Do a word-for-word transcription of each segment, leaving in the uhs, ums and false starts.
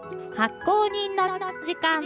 発行人の時間。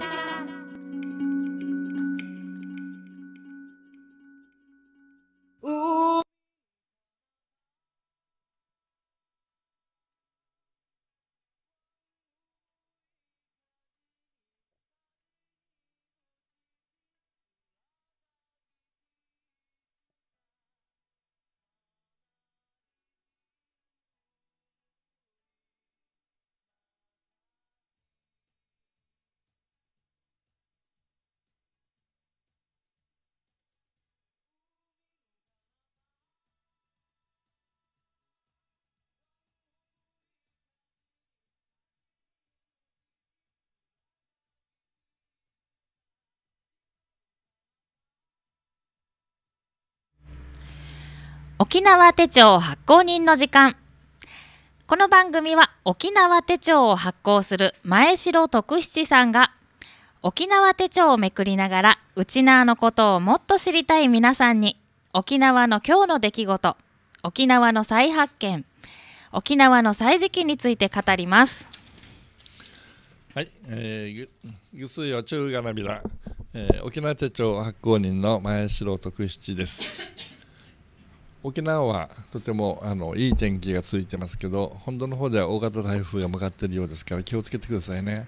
沖縄手帳発行人の時間。この番組は沖縄手帳を発行する前城徳七さんが沖縄手帳をめくりながら内縄のことをもっと知りたい皆さんに沖縄の今日の出来事、沖縄の再発見、沖縄の歳時記について語ります。 はい、えー、ぐすよ中がなびら、えー、沖縄手帳発行人の前城徳七です。沖縄はとてもあのいい天気が続いてますけど、本土の方では大型台風が向かっているようですから気をつけてくださいね。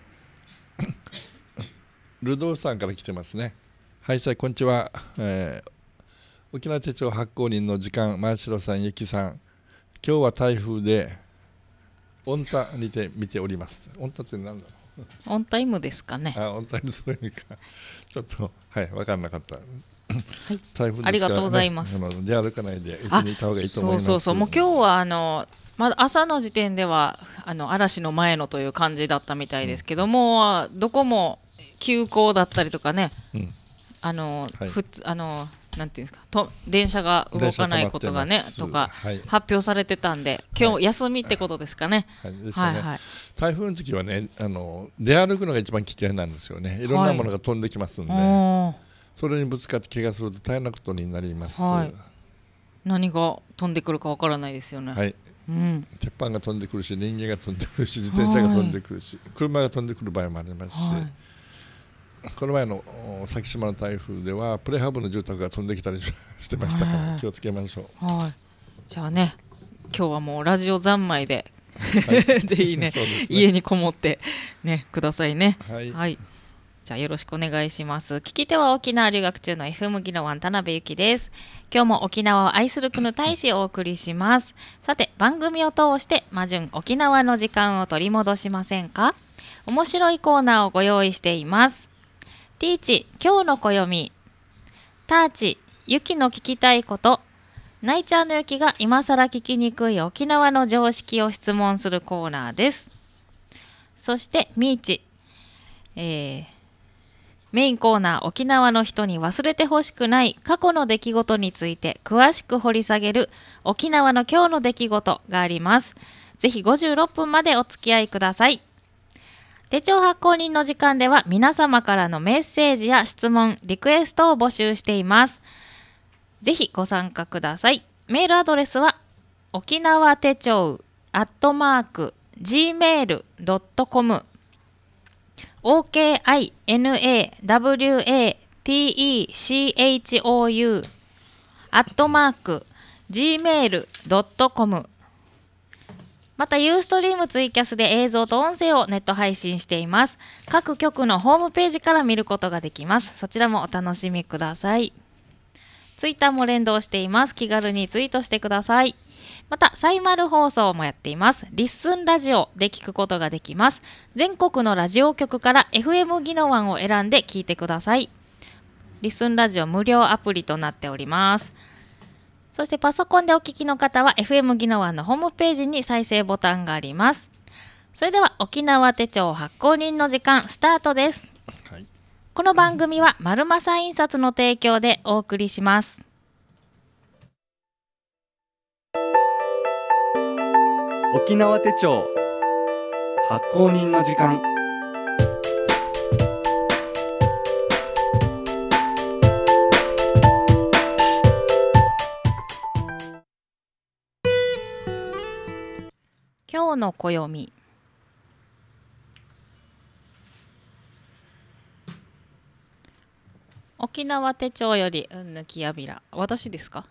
ルドルフさんから来てますね。はい、さあこんにちは、えー、沖縄手帳発行人の時間、前城さん、ゆきさん、今日は台風でオンタにて見ております。オンタって何だろう。 オンタイムですかね。 あ、オンタイム、そういう意味か。ちょっとはい分からなかった。 はい、 台風ですからね、 ありがとうございます。 あの出歩かないでうちにいた方がいいと思います。 そうそうそう、もう今日はあのまだ朝の時点ではあの嵐の前のという感じだったみたいですけど、うん、もうどこも休校だったりとかね、うん、あの、はい、ふつあのなんていうんですか、と電車が動かないことがねとか、はい、発表されてたんで、今日休みってことですかね。 はいはい、ですよね、はいはい、台風の時はね、あの出歩くのが一番危険なんですよね。いろんなものが飛んできますんで、はい、それにぶつかって怪我すると大変なことになります。はい、 何が飛んでくるかわからないですよね。 はい、うん、鉄板が飛んでくるし、人間が飛んでくるし、自転車が飛んでくるし、はい、車が飛んでくる場合もありますし、はい、この前の先島の台風ではプレハブの住宅が飛んできたりしてましたから気をつけましょう。はい、 じゃあね、今日はもうラジオ三昧で、はい、ぜひ ね, ね家にこもって、ね、くださいね。はい、はい、じゃあよろしくお願いします。聞き手は沖縄留学中の エフエム ギノワン田辺ゆきです。今日も沖縄を愛する国大使をお送りします。さて、番組を通して魔順沖縄の時間を取り戻しませんか。面白いコーナーをご用意しています。ティーチ今日の暦、ターチゆきの聞きたいこと、ナイチャーのゆきが今さら聞きにくい沖縄の常識を質問するコーナーです。そしてミーチ、えー、メインコーナー、沖縄の人に忘れてほしくない過去の出来事について詳しく掘り下げる沖縄の今日の出来事があります。ぜひごじゅうろっぷんまでお付き合いください。手帳発行人の時間では皆様からのメッセージや質問、リクエストを募集しています。ぜひご参加ください。メールアドレスは沖縄手帳アットマーク ジーメールドットコム オーケーアイエヌエーダブリューエーティーイーシーエイチオーユー アットマーク ジーメールドットコム。またユーストリームツイキャスで映像と音声をネット配信しています。各局のホームページから見ることができます。そちらもお楽しみください。ツイッターも連動しています。気軽にツイートしてください。またサイマル放送もやっています。リッスンラジオで聞くことができます。全国のラジオ局から エフエム ギノワンを選んで聞いてください。リッスンラジオ無料アプリとなっております。そしてパソコンでお聞きの方は エフエム ギノワンのホームページに再生ボタンがあります。それでは沖縄手帳発行人の時間スタートです。はい、この番組は丸正印刷の提供でお送りします。 沖縄手帳発行人の時間。 今日の暦、 沖縄手帳よりうんぬきやびら、私ですか？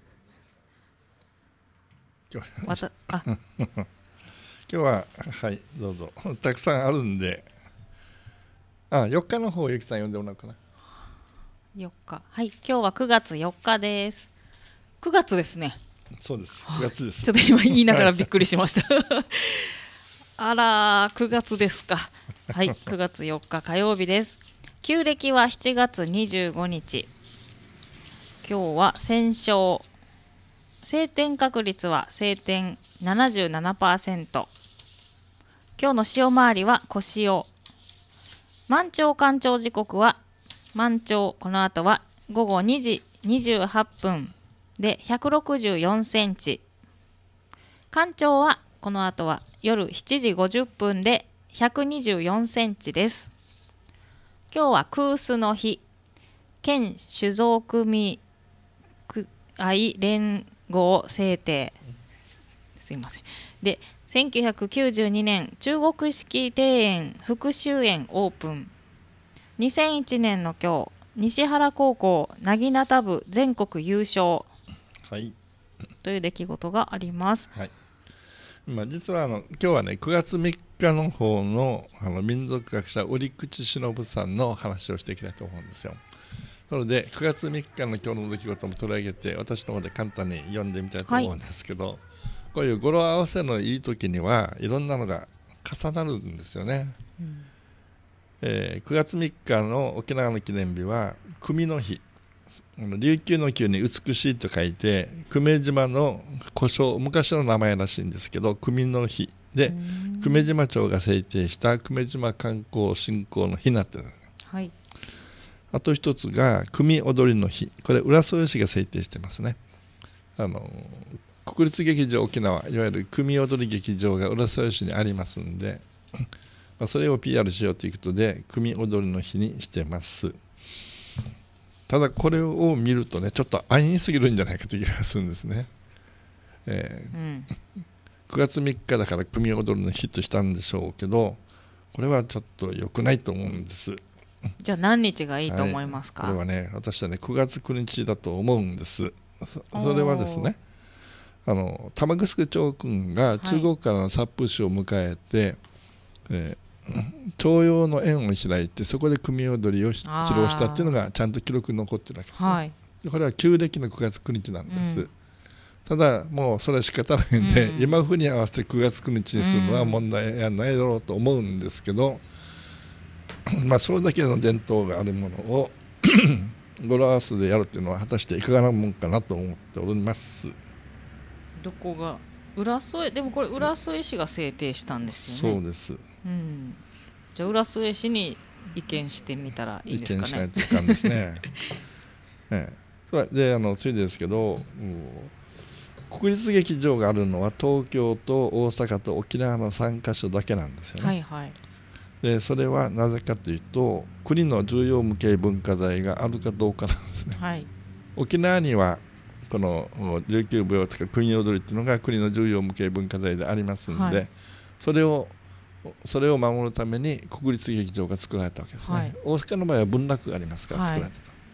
今日わたあ今日ははいどうぞたくさんあるんで、あよっかの方ゆきさん読んでもらおうかな。 よっか、はい、今日はくがつよっかです。くがつですね。 そうです、くがつです。 ちょっと今言いながらびっくりしましたあらくがつですか。はい、くがつよっか火曜日です。旧暦はしちがつにじゅうごにち。今日は戦勝、晴天確率は晴天 ななじゅうななパーセント。 今日の潮回りは小潮。満潮干潮時刻は満潮、この後はごごにじにじゅうはっぷんでひゃくろくじゅうよんセンチ。干潮はこの後は夜しちじごじゅっぷんでひゃくにじゅうよんセンチです。今日は空須の日、県酒造組合連合制定、すいません。で、せんきゅうひゃくきゅうじゅうにねん中国式庭園福州園オープン。にせんいちねんの今日、西原高校なぎなた部全国優勝、 はい、 という出来事があります。 はい、まあ、実はあの今日はねくがつみっかの方のあの民族学者折口忍さんの話をしていきたいと思うんですよ。なのでくがつみっかの今日の出来事も取り上げて私の方で簡単に読んでみたいと思うんですけど、はい、こういう語呂合わせのいい時にはいろんなのが重なるんですよね。うん、えー、くがつみっかの沖縄の記念日は久美の日、琉球の球に美しいと書いて久米島の古称、昔の名前らしいんですけど久美の日で、久米島町が制定した久米島観光振興の日になってる、はい、あと一つが久美踊りの日、これ浦添市が制定してますね。あの国立劇場沖縄、いわゆる久美踊り劇場が浦添市にありますんでまあそれを ピーアール しようということで久美踊りの日にしてます。ただこれを見るとねちょっと安易すぎるんじゃないかという気がするんですね。えーうん、くがつみっかだから久美踊りの日としたんでしょうけど、これはちょっと良くないと思うんです。 じゃあ何日がいいと思いますか？ はい、これはね私はねくがつくにちだと思うんです。それはですね、あの玉城町君が中国からの殺風酒を迎えて、はい、えー徴用の園を開いてそこで組踊りを披露したっていうのがちゃんと記録に残ってるわけですね。はい、これは旧暦のくがつくにちなんです。うん、ただもうそれは仕方ないんで、うん、今風に合わせてくがつくにちにするのは問題やないだろうと思うんですけど、うん、まあそれだけの伝統があるものを語呂合わせでやるっていうのは果たしていかがなもんかなと思っております。 どこが浦添、でもこれ浦添市が制定したんですよね。 そうです。うん、 じゃあ浦添市に意見してみたらいいですかね。 意見しないといかんですね。ええ、であのついでですけど、国立劇場があるのは東京と大阪と沖縄のさんかしょだけなんですよね。はいはい、でそれはなぜかというと国の重要無形文化財があるかどうかなんですね。はい、沖縄にはこの琉球舞踊とか国踊りっていうのが国の重要無形文化財でありますので、はい、それをそれを守るために国立劇場が作られたわけですね。はい、大阪の場合は文楽がありますから作られたと。はい、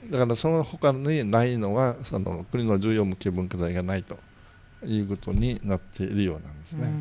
だからその他にないのはその国の重要無形文化財がないということになっているようなんですね。うん、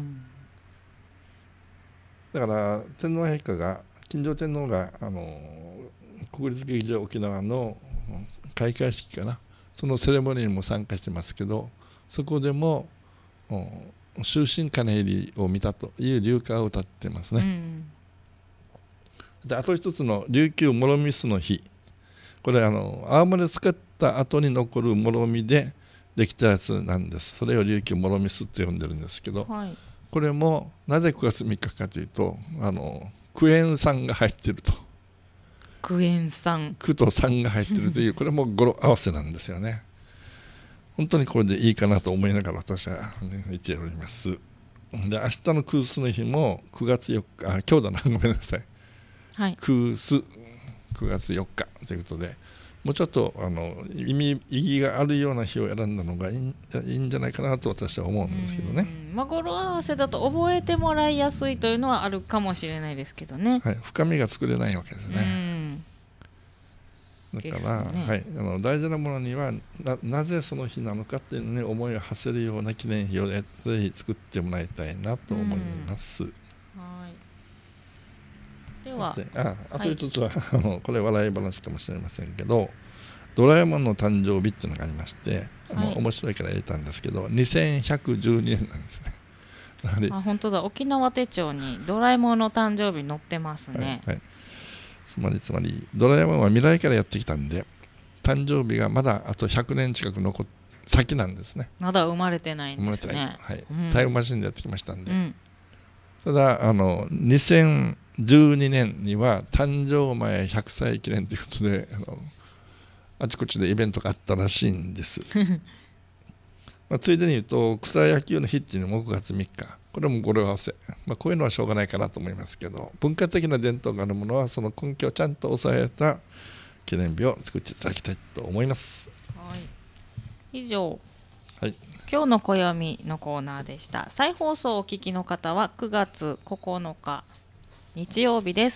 だから天皇陛下が金城天皇があの国立劇場沖縄の開会式かな、そのセレモニーにも参加してますけど、そこでも終身鐘入りを見たという流歌を歌ってますね。うん、であと一つの琉球もろみすの日、これあの青森を使った後に残るもろみでできたやつなんです。それを琉球もろみすって呼んでるんですけど、はい、これもなぜくがつみっかかというとあのクエン酸が入っていると。 クエン酸、 クと酸が入っているというこれも語呂合わせなんですよね。本当にこれでいいかなと思いながら私は、ね、言っております。で明日の空須の日もくがつよっか、あ今日だなごめんなさい、はい、空須くがつよっかということでもうちょっとあの意味意義があるような日を選んだのがいいん、いいんじゃないかなと私は思うんですけどね。 まあ、語呂合わせだと覚えてもらいやすいというのはあるかもしれないですけどね。 はい、深みが作れないわけですね。 だから、ね、はい、あの大事なものには な, なぜその日なのかっていうのに思いを馳せるような記念碑をぜひ作ってもらいたいなと思います。うん、 はい、ではああと一つは、はい、あのこれ笑い話かもしれませんけど、ドラえもんの誕生日っていうのがありまして、はい、面白いから入れたんですけどにせんひゃくじゅうにねんなんですね。 あ、本当だ、沖縄手帳にドラえもんの誕生日載ってますね。 はいはい、つまりつまりドラえもんは未来からやってきたんで、誕生日がまだあとひゃくねん近く残っ先なんですね。 まだ生まれてないんですね。 生まれてない、はい、うん、タイムマシンでやってきましたんで、うん、ただあのにせんじゅうにねんには誕生前ひゃくさい記念ということで、あのあちこちでイベントがあったらしいんです。まあ、ついでに言うと草野球の日っていうのもごがつみっか、これも語呂合わせ、まあ、こういうのはしょうがないかなと思いますけど、文化的な伝統があるものはその根拠をちゃんと抑えた記念日を作っていただきたいと思います。 はい、以上、 はい、 今日の暦のコーナーでした。再放送をお聞きの方はくがつここのか日曜日です。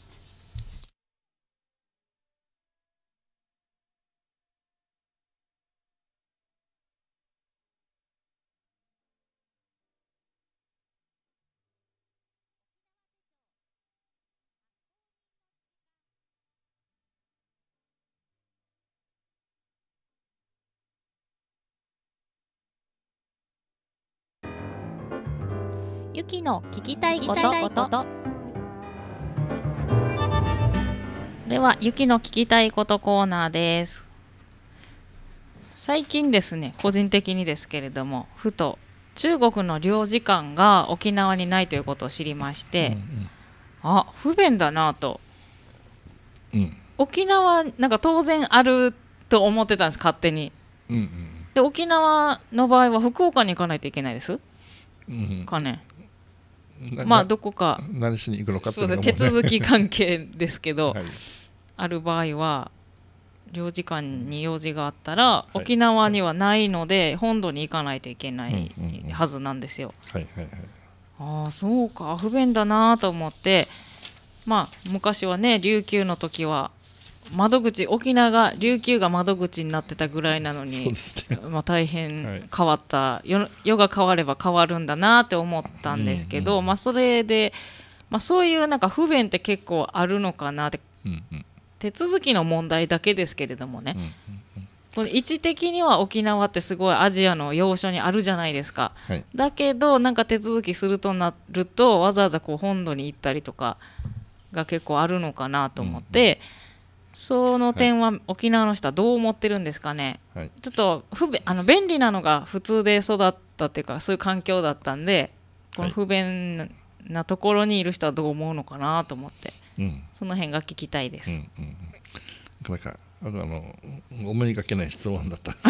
ゆきの聞きたいこと。ではゆきの聞きたいことコーナーです。最近ですね、個人的にですけれども、ふと中国の領事館が沖縄にないということを知りまして、うんうん、あ、不便だなと、うん、沖縄なんか当然あると思ってたんです、勝手に、うんうん、で沖縄の場合は福岡に行かないといけないです、うん、かね。まあどこか何しに行くのかっていうのがもう、 ね、手続き関係ですけど、はい、ある場合は領事館に用事があったら、はい、沖縄にはないので、はい、本土に行かないといけないはずなんですよ。ああそうか、不便だなと思って、まあ昔はね琉球の時は窓口、沖縄が琉球が窓口になってたぐらいなのに、まあ、大変変わった、はい、世, 世が変われば変わるんだなって思ったんですけど、うんうん、まあ、それで、まあ、そういうなんか不便って結構あるのかなって、うんうん、手続きの問題だけですけれどもね、うんうんうん、この位置的には沖縄ってすごいアジアの要所にあるじゃないですか、はい、だけどなんか手続きするとなるとわざわざこう本土に行ったりとかが結構あるのかなと思って、うんうん、その点は沖縄の人はどう思ってるんですかね、はい、ちょっと不便、あの便利なのが普通で育ったっていうかそういう環境だったんで、この不便なところにいる人はどう思うのかなと思って、うん、その辺が聞きたいです、うんうん、 なかなかあの思いがけない質問だった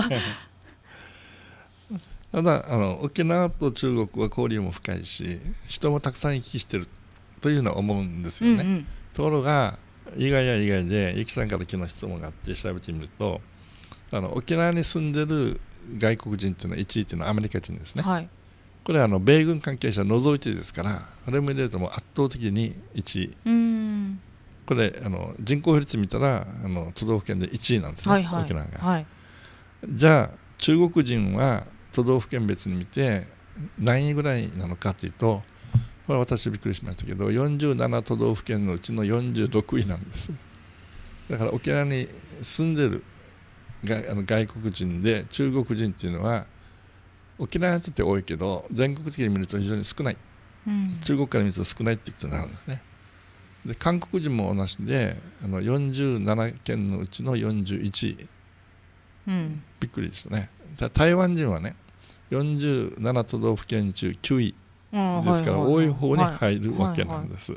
ただあの沖縄と中国は交流も深いし人もたくさん行き来してるというのは思うんですよね、うんうん、ところが意外や意外で、ゆきさんから昨日質問があって調べてみると、あの沖縄に住んでる外国人っていうのはいちいっていうのはアメリカ人ですね、はい、これはあの米軍関係者除いてですから、あれも入れるともう圧倒的にいちい、うーん、これあの人口比率見たらあの都道府県でいちいなんですね、はいはい、沖縄が、はい、じゃあ中国人は都道府県別に見て何位ぐらいなのかというと、これ私びっくりしましたけどよんじゅうなな都道府県のうちのよんじゅうろくいなんです。だから沖縄に住んでるがあの外国人で中国人っていうのは沖縄にとって多いけど全国的に見ると非常に少ない、うん、中国から見ると少ないっていうことになるんですね。で韓国人も同じであのよんじゅうななけんのうちのよんじゅういちい、うん、びっくりですね。台湾人はねよんじゅうなな都道府県中きゅういですから多い方に入るわけなんです。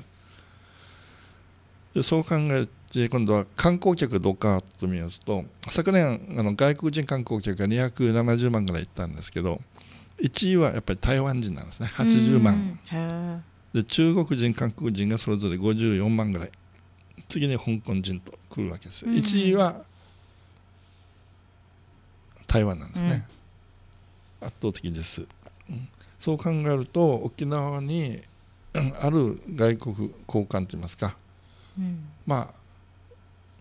でそう考えて今度は観光客どうかと見ますと、昨年あの外国人観光客がにひゃくななじゅうまんぐらい行ったんですけど、いちいはやっぱり台湾人なんですね、はちじゅうまんで、中国人韓国人がそれぞれごじゅうよんまんぐらい、次に香港人と来るわけです。いちいは台湾なんですね、うん、圧倒的です、うん、そう考えると沖縄にある外国交換といいますか、うん、まあ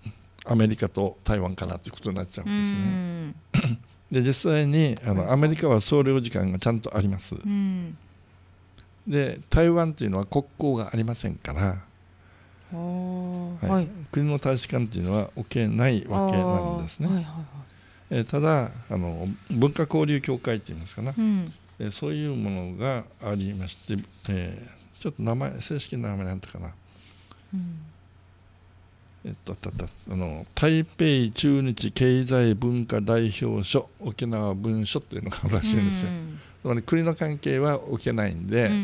アメリカと台湾かなということになっちゃうんですね。で実際にあのアメリカは総領事館がちゃんとあります。で台湾というのは国交がありませんから、はい、国の大使館というのは置けないわけなんですね。えただあの文化交流協会といいますかな、うん、えそういうものがありまして、えー、ちょっと名前正式な名前なんてかな、うん、えっとたたあの台北駐日経済文化代表所沖縄分所というのがあるらしいんですよ。つまり国の関係は置けないんで、うん、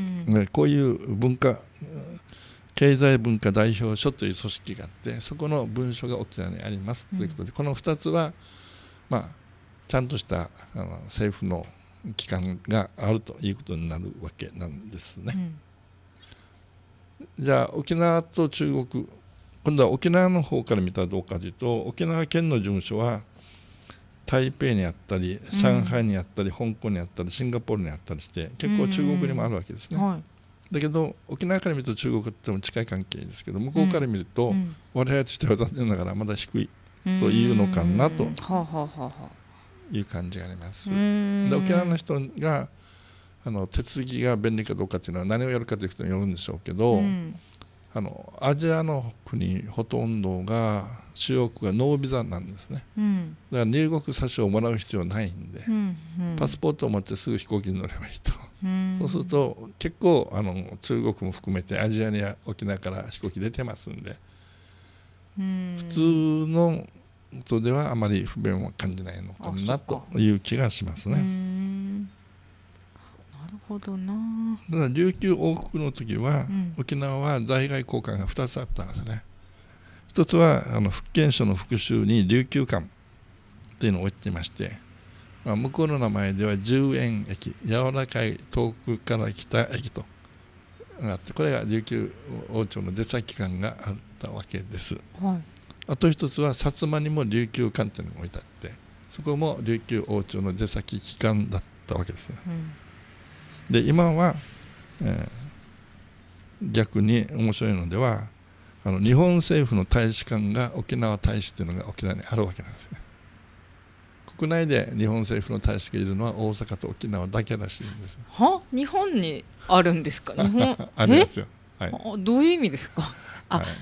こういう文化経済文化代表所という組織があって、そこの分所が沖縄にありますということで、うん、このふたつはまあ、ちゃんとしたあの政府の機関があるということになるわけなんですね。うん、じゃあ沖縄と中国、今度は沖縄の方から見たらどうかというと、沖縄県の事務所は台北にあったり上海にあったり、うん、香港にあったりシンガポールにあったりして結構中国にもあるわけですね。はい、だけど沖縄から見ると中国とも近い関係ですけど、向こうから見ると、うん、我々としては残念ながらまだ低いというのかなという感じがあります。で沖縄の人があの手続きが便利かどうかというのは何をやるかということによるんでしょうけど、うん、あのアジアの国ほとんどが主要国がノービザなんですね。うん、だから入国査証をもらう必要ないんで、うんうん、パスポートを持ってすぐ飛行機に乗ればいいと。うん、そうすると結構あの中国も含めてアジアには沖縄から飛行機出てますんで、普通のことではあまり不便は感じないのかなという気がしますね。うーん、なるほどな。 ただ琉球王国の時は、うん、沖縄は在外公館がふたつあったんですね。一つはあの福建省の福州に琉球館というのを置いていまして、まあ、向こうの名前では十円駅、柔らかい遠くから来た駅とあって、これが琉球王朝の出先館があったわけです。はい、あと一つは薩摩にも琉球館というのが置いてあって、そこも琉球王朝の出先機関だったわけですね。うん、で今は、えー、逆に面白いのではあの日本政府の大使館が沖縄大使というのが沖縄にあるわけなんですね。国内で日本政府の大使がいるのは大阪と沖縄だけらしいんです。 は日本にあるんですか。日本ありますよ。はい、 どういう意味ですか。あ、はい、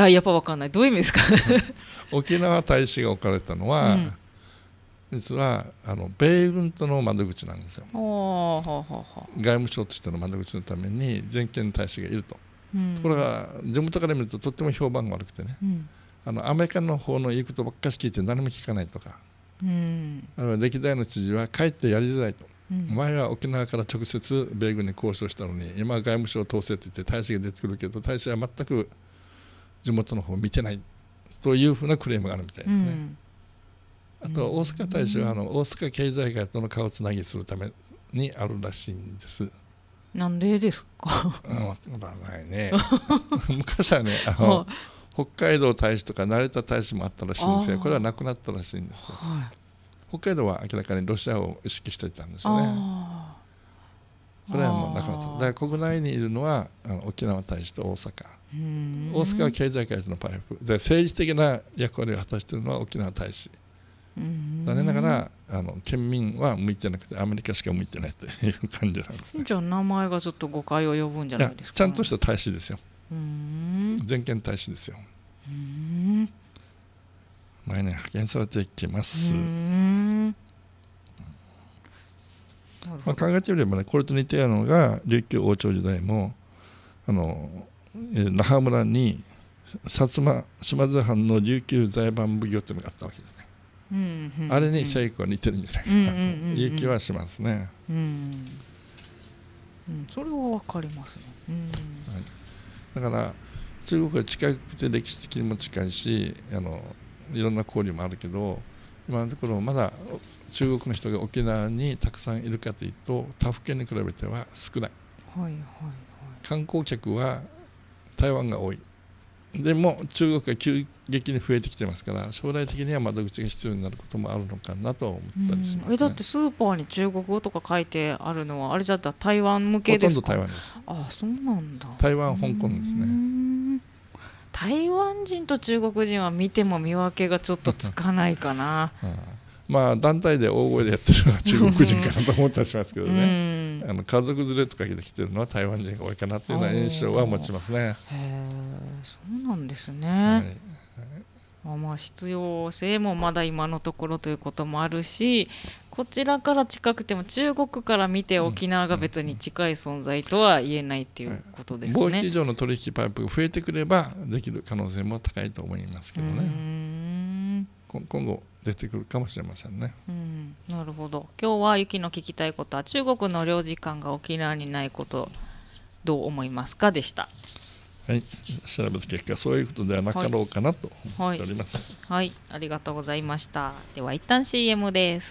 あやっぱ分かんない。どういう意味ですか。 沖縄大使が置かれたのは、うん、実はあの米軍との窓口なんですよ。ははは外務省としての窓口のために全権大使がいると。うん、ところが地元から見るととっても評判が悪くてね、うん、あのアメリカの方の言うことばっかり聞いて何も聞かないとか、うん、あの歴代の知事はかえってやりづらいと。うん、前は沖縄から直接米軍に交渉したのに、今は外務省を通せと言って大使が出てくるけど、大使は全く地元の方を見てないというふうなクレームがあるみたいですね。うん、あと大阪大使はあの大阪経済界との顔つなぎするためにあるらしいんです。 なんでですか。 うんまあないね。昔はねあの北海道大使とか成田大使もあったらしいんですが、これはなくなったらしいんですよ。はい、北海道は明らかにロシアを意識していたんですよね。これはもうなくなった。だから国内にいるのはあの沖縄大使と大阪。大阪は経済界とのパイプで、政治的な役割を果たしているのは沖縄大使。残念ながらあの県民は向いてなくてアメリカしか向いてないという感じなんですね。 じゃあ名前がちょっと誤解を呼ぶんじゃないですか。 ちゃんとした大使ですよ。うーん全権大使ですよ。うーん毎年派遣されていきます。うーんまあ、考えてみればね、これと似ているのが琉球王朝時代もあの那覇村に薩摩島津藩の琉球財番奉行というのがあったわけですね。うんうんうん、あれに成功は似てるんじゃないかなという気はしますね。うんうんうん、それは分かりますね。うんはい、 だから中国は近くて歴史的にも近いし、あのいろんな交流もあるけど、今のところまだ中国の人が沖縄にたくさんいるかというと他府県に比べては少ない。はいはいはい、観光客は台湾が多い。でも中国が急激に増えてきてますから、将来的には窓口が必要になることもあるのかなと思ったりしますね。 えだってスーパーに中国語とか書いてあるのはあれじゃったら台湾向けですか。 ほとんど台湾です。 ああそうなんだ。 台湾香港ですね。 台湾人と中国人は見ても見分けがちょっとつかないかな、 うん、まあ団体で大声でやってるのは中国人かなと思ったりしますけどね、うん、あの家族連れとかで来てるのは台湾人が多いかなというような印象は持ちますね。へえ、そうなんですね、はいはい、まあ必要性もまだ今のところということもあるし、こちらから近くても中国から見て沖縄が別に近い存在とは言えないっていうことですね。貿易以上の取引パイプが増えてくればできる可能性も高いと思いますけどね。うーん、今後出てくるかもしれませんね。 うん、なるほど。今日はゆきの聞きたいことは中国の領事館が沖縄にないことどう思いますかでした。 はい、調べた結果そういうことではなかろうかなと思っております。 はい、はい、ありがとうございました。では一旦 シーエム です。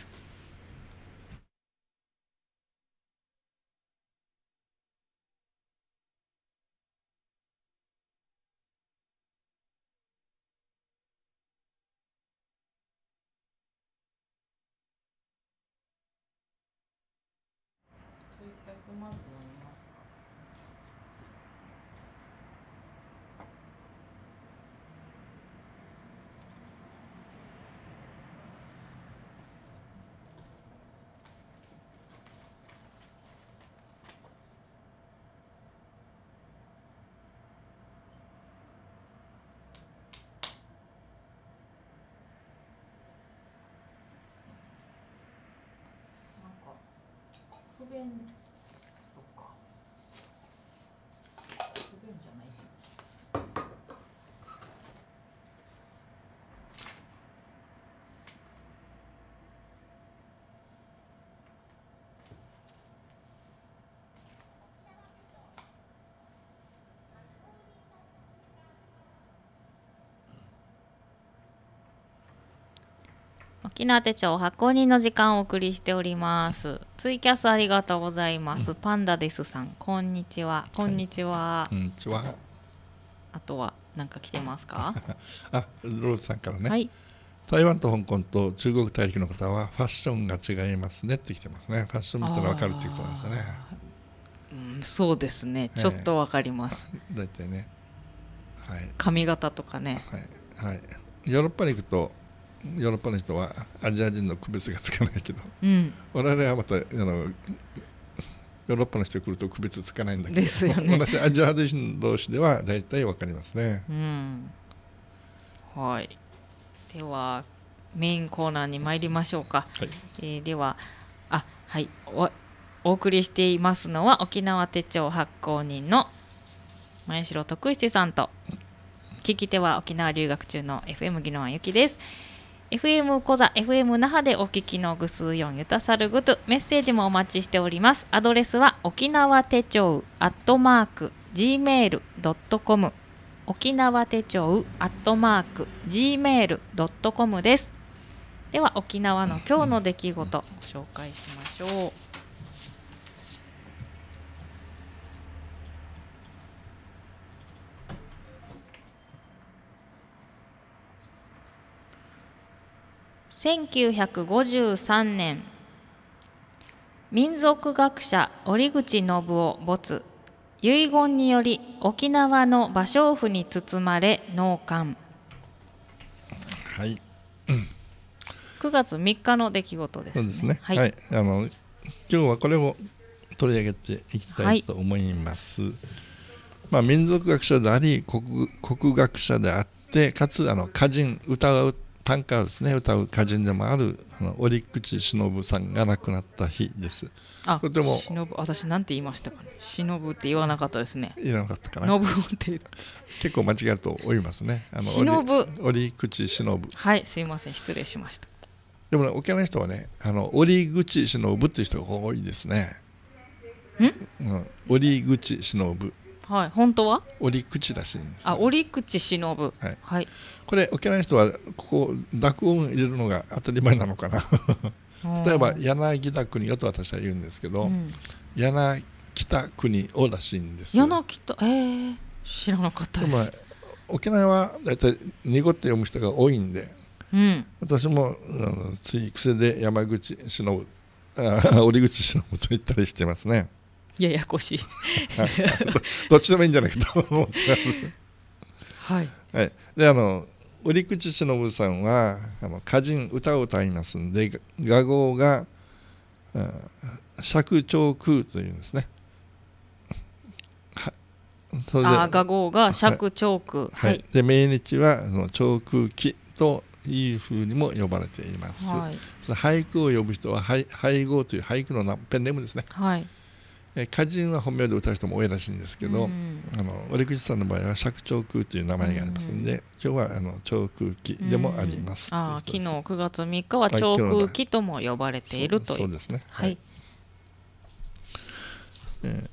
不便、そっか。不便じゃない。沖縄手帳発行人の時間をお送りしております。ツイキャスありがとうございます、うん、パンダですさん、こんにちは。こんにちは、 はい、こんにちは。 あとは何か来てますか？ あ、ローズさんからね、 はい、 台湾と香港と中国大陸の方はファッションが違いますねって来てますね。ファッション見たら分かるっていうことなんですよね。 うん、そうですね、ちょっと分かります、 えー、だいたいね、はい、 髪型とかね、 はいはい、ヨーロッパに行くとヨーロッパの人はアジア人の区別がつかないけど、 うん、 我々はまたあのヨーロッパの人が来ると区別つかないんだけどですよね、 同じアジア人同士では大体分かりますね、 うん、はい。ではメインコーナーに参りましょうか、はい。えー、ではあ、はい、お, お送りしていますのは沖縄手帳発行人の前城徳久さんと、聞き手は沖縄留学中の エフエム 宜野湾ゆきです。エフエム コザ エフエム 那覇でお聞きのぐすうよんゆたさるぐとメッセージもお待ちしております。アドレスは沖縄手帳アットマーク ジーメールドットコム 沖縄手帳アットマーク ジーメールドットコム です。では沖縄の今日の出来事ご紹介しましょう。せんきゅうひゃくごじゅうさんねん、民族学者折口信夫没。遺言により沖縄の芭蕉布に包まれ納棺。 はい、 くがつみっかの出来事ですね。 そうですね、 はい、 はい、あの今日はこれを取り上げていきたいと思います、はい。まあ、民族学者であり 国, 国学者であって、かつあの歌人、歌う短歌ですね、歌う歌人でもあるあの折口忍さんが亡くなった日です。 あ、とても忍、私なんて言いましたかね。忍って言わなかったですね。 言わなかったかな。 忍って結構間違えると思いますね。あの忍折口忍。 はい、すいません、失礼しました。 でもね、沖縄の人はね、あの折口忍っていう人が多いですね。 ん？ うん、折口忍。 はい、本当は折口らしいんです、ね。 あ、折口忍、はい、はい。 これ沖縄の人はここ濁音入れるのが当たり前なのかな。例えば柳田国よと私は言うんですけど、うん、柳北国をらしいんです。 柳北、えー、知らなかったです。でも沖縄はだいたい濁って読む人が多いんで、 うん、私もあのつい癖で山口忍、あ、折口忍と言ったりしてますね。 ややこしいど, どっちでもいいんじゃないかと思ってます。 はい、 はい、であの折口忍さんはあの歌人歌を歌いますんで、雅号が釈長空というんですね。 それであ雅号が釈長空、はいはい、で命日はその長空記というふうにも呼ばれています、はい、その俳句を呼ぶ人は俳号という俳句のペンネームですね、 はい、 歌人は本名で歌う人も多いらしいんですけど、うん、あの折口さんの場合は釈長空という名前がありますので、うん、今日はあの長空記でもあります、 うん、あ昨日くがつみっかは長空記とも呼ばれているという、 そうですね、 はい、はい、 えー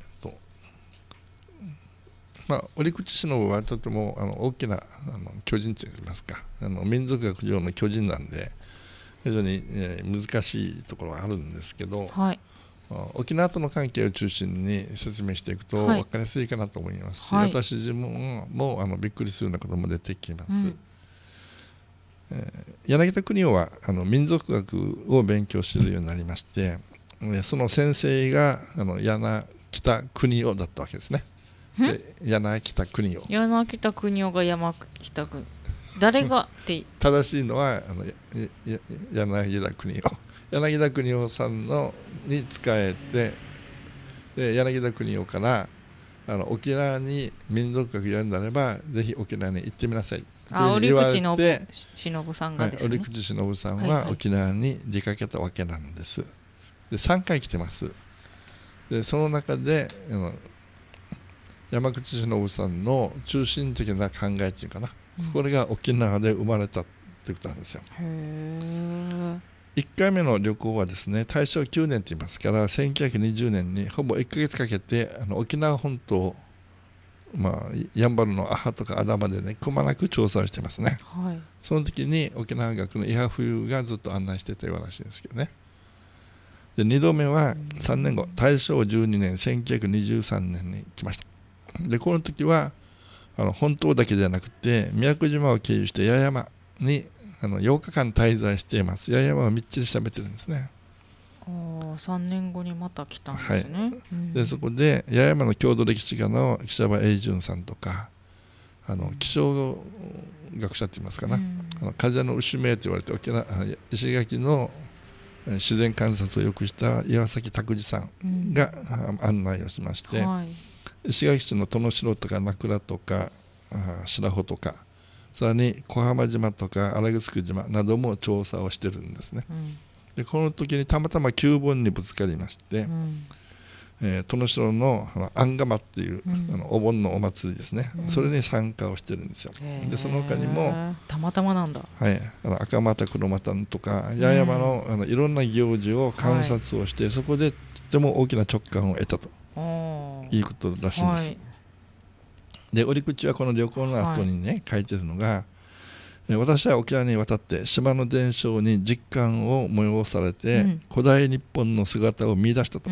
まあ、折口忍はとてもあの大きなあの巨人といいますか、あの民族学上の巨人なんで非常に、えー、難しいところがあるんですけど、 はい、 沖縄との関係を中心に説明していくと分かりやすいかなと思いますし、はい、私自分も、もうあのびっくりするようなことも出てきます、うんえー、柳田国夫はあの民族学を勉強するようになりまして、その先生があの柳田国夫だったわけですね。で柳北国夫柳北国夫が山北国誰がって正しいのはあのやや柳田国夫柳田国夫さんのに仕えて、で柳田国夫からあの沖縄に民族学やるんであればぜひ沖縄に行ってみなさいというふうに言われて、 忍さんがですね、 折口忍さんは沖縄に出かけたわけなんです。でさんかい来てます。でその中であの山口忍さんの中心的な考えというかな、うん、これが沖縄で生まれたということなんですよ。 へいっかいめの旅行はですね、大正きゅうねんと言いますからせんきゅうひゃくにじゅうねんにほぼいっかげつかけてあの沖縄本島、まあ、やんばるのアハとかアダまでねくまなく調査をしてますね、 はい、 その時に沖縄学の伊波冬がずっと案内してたようらしいんですけどね。でにどめはさんねんご、大正じゅうにねんせんきゅうひゃくにじゅうさんねんに来ました。でこの時はあの本島だけではなくて宮古島を経由して八重山にあのようかかん滞在しています。八重山をみっちり調べてるんですね。 あさんねんごにまた来たんですね、はいうん、 でそこで八重山の郷土歴史家の岸場永淳さんとかあの気象学者って言いますかな、うん、あの風の牛名と言われて沖縄石垣の自然観察をよくした岩崎拓司さんが案内をしまして、うんはい石垣市の殿城とか名倉とか白穂とかさらに小浜島とか荒城島なども調査をしてるんですね、うん、でこの時にたまたま旧盆にぶつかりまして、うんえー、殿城の安釜っていう、うん、あのお盆のお祭りですね、うん、それに参加をしてるんですよ。でその他にもたまたまなんだ、 はい、あの赤股黒股とか八重山 の,、うん、あのいろんな行事を観察をして、はい、そこでとても大きな直感を得たということらしいんです、はい、で折口はこの旅行の後にね、はい、書いてるのが私は沖縄に渡って島の伝承に実感を催されて、うん、古代日本の姿を見出したと、うん、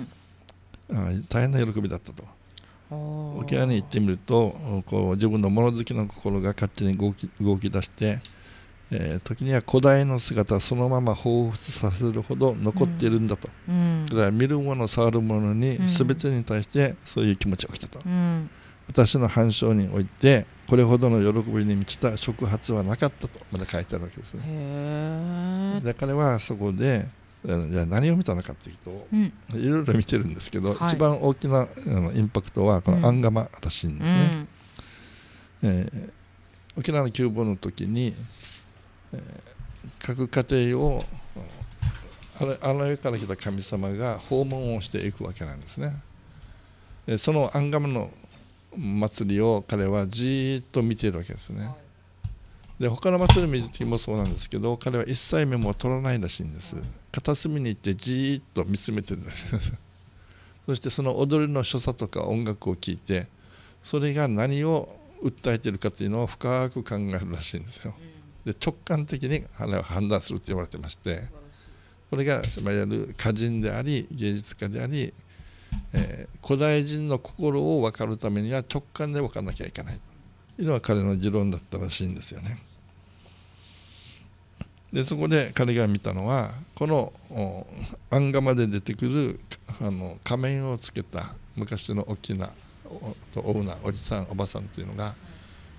あ大変な喜びだったと。沖縄に行ってみるとこう自分の物好きの心が勝手に動き、動き出して、えー、時には古代の姿をそのまま彷彿させるほど残っているんだと、うん、だから見るもの触るものに全てに対してそういう気持ちが起きたと、うん、私の反証においてこれほどの喜びに満ちた触発はなかったとまだ書いてあるわけですね。 へで彼はそこでじゃあ何を見たのかというと、うん、いろいろ見てるんですけど、はい、一番大きなあのインパクトはこのアンガマらしいんですね、うんえー、沖縄の旧盆の時に各家庭をあの世から来た神様が訪問をしていくわけなんですね。そのアンガムの祭りを彼はじーっと見ているわけですね。で他の祭りを見る時もそうなんですけど彼は一切メモを取らないらしいんです。片隅に行ってじーっと見つめてるらしいです。そしてその踊りの所作とか音楽を聴いてそれが何を訴えているかというのを深く考えるらしいんですよ。で直感的に判断すると言われてましてこれがいわゆる歌人であり芸術家であり、えー、古代人の心を分かるためには直感で分からなきゃいけないというのは彼の持論だったらしいんですよね。でそこで彼が見たのはこのアンガマで出てくるあの仮面をつけた昔の大きなとオーナーおじさんおばさんというのが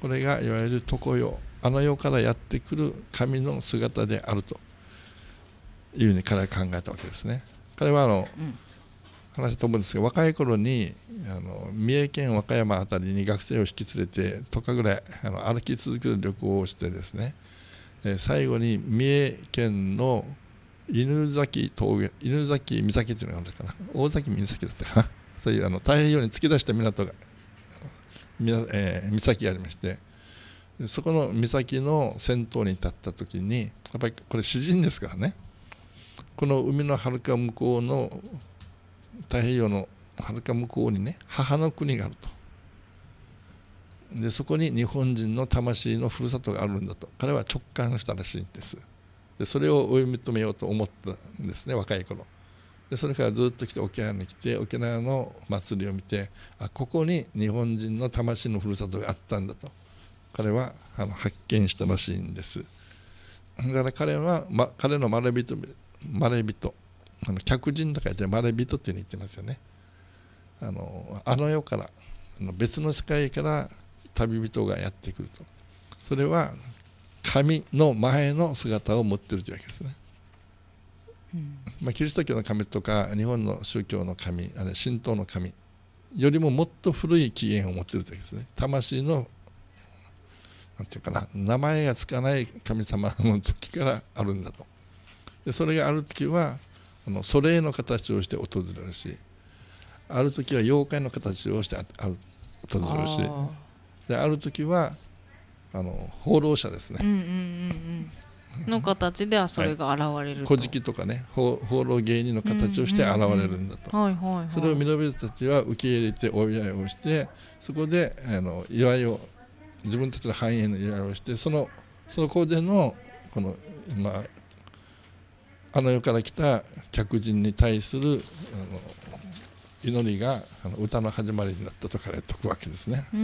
これがいわゆる常世、あの世からやってくる神の姿であるというふうに彼は考えたわけですね。彼はあの、うん、話飛ぶんですが、若い頃にあの三重県和歌山あたりに学生を引き連れてとおかぐらいあの歩き続ける旅行をしてですね、えー、最後に三重県の犬崎峠、犬崎岬というのがあるのかな、大崎岬だったかな、そういうあの太平洋に突き出した港が、えー、岬がありまして、そこの岬の先頭に立った時に、やっぱりこれ詩人ですからね、この海のはるか向こうの太平洋のはるか向こうにね、母の国があると。でそこに日本人の魂のふるさとがあるんだと彼は直感したらしいんです。でそれを追い認めようと思ったんですね、若い頃。でそれからずっと来て沖縄に来て、沖縄の祭りを見て、あここに日本人の魂のふるさとがあったんだと彼はあの発見したらしいんです。だから彼は、ま、彼のまれびとまれびとあの客人と書いてまれびとっていうふうに言ってますよね。あのあの世からあの別の世界から旅人がやってくると、それは神の前の姿を持っているというわけですね。うんまあ、キリスト教の神とか日本の宗教の神、あれ神道の神よりももっと古い起源を持っているというわけですね。魂のなんていうかな、名前がつかない神様の時からあるんだと。でそれがある時はあの祖霊の形をして訪れるし、ある時は妖怪の形をして訪れるし、である時はあの放浪者ですね、うんうんうんうん、の形ではそれが現れると、 はい、古事記とかね、放浪芸人の形をして現れるんだと。それを身の人たちは受け入れてお祝いをして、そこであの祝いを自分たちの繁栄の祝いをして、そのそこでのこの、まあ、あの世から来た客人に対するあの祈りがあの歌の始まりになったと彼は説くわけですね、うん、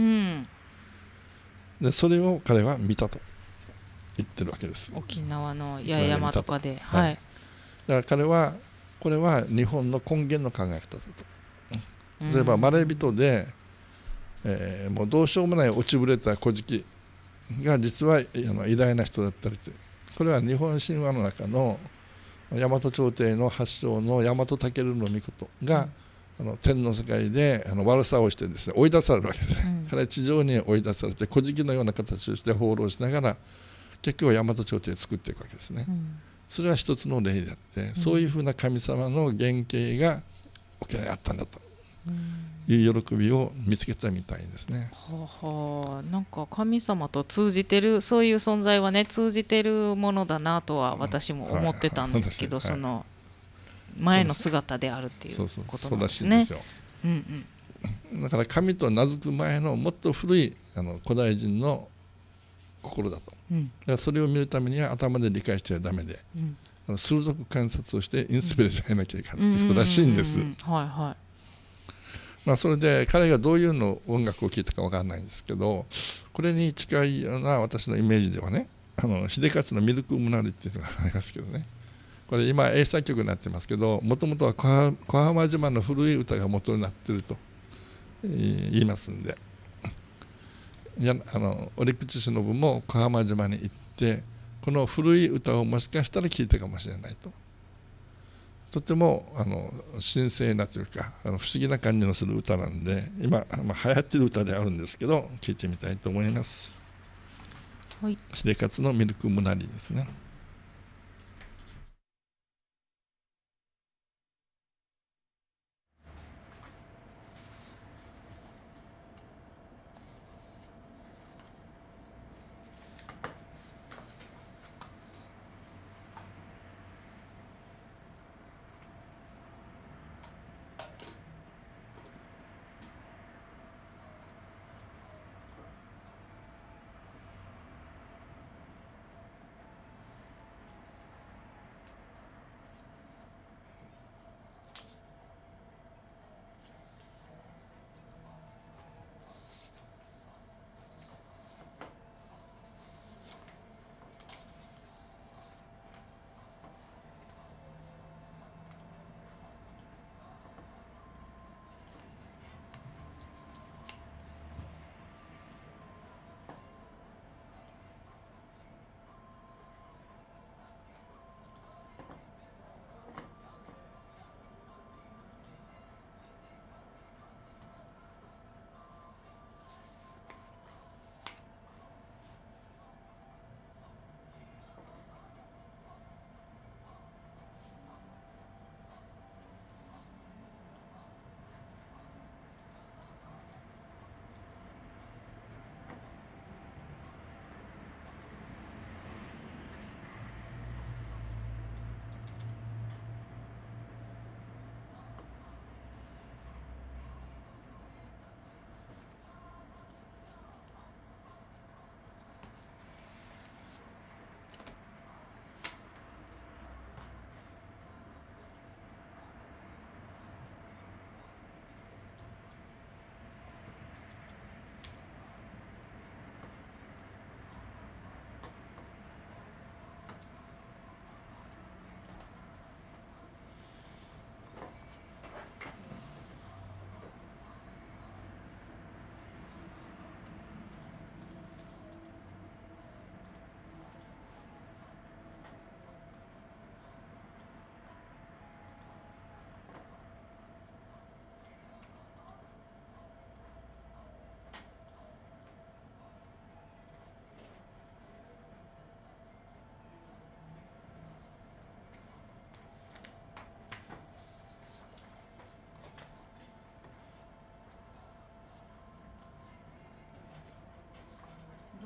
でそれを彼は見たと言ってるわけです。 沖縄の八重山とかで、はい、 だから彼はこれは日本の根源の考え方だと。例えばまれびとで、えー、もうどうしようもない落ちぶれた古事記が実はあの偉大な人だったりという、これは日本神話の中の大和朝廷の発祥の大和武尊の命が、うん、あの天の世界であの悪さをしてですね追い出されるわけですね、うん、彼は地上に追い出されて古事記のような形をして放浪しながら結局は大和朝廷を作っていくわけですね、うん、それは一つの例であって、うん、そういうふうな神様の原型が沖縄にあったんだという喜びを見つけたみたいですね、 うん、はあはあ、なんか神様と通じてる、そういう存在はね通じてるものだなとは私も思ってたんですけど、その前の姿であるっていうことなんですね。 だから神と名付く前のもっと古いあの古代人の心だと、うん、だからそれを見るためには頭で理解しちゃダメで、うん、あの鋭く観察をしてインスピレーションしなきゃいけないってことらしいんです。まあそれで彼がどういうの音楽を聴いたか分からないんですけど、これに近いような私のイメージではね、あの秀勝のミルクムナリっていうのがありますけどね、これ今英作曲になってますけど、もともとは小浜島の古い歌が元になっていると言いますんで、やあの折口忍も小浜島に行ってこの古い歌をもしかしたら聴いたかもしれないと、とてもあの神聖なというかあの不思議な感じのする歌なんで、今、まあ、流行ってる歌であるんですけど聴いてみたいと思います、はい、秀勝のミルクムナリですね。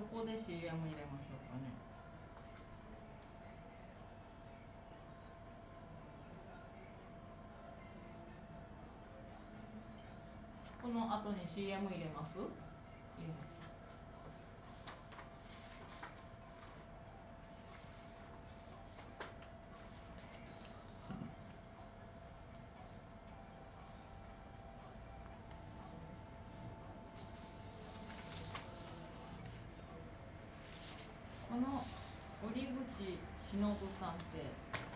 こで シーエム 入れましょうかね。この後に シーエム 入れます？入れます。この折口忍さんって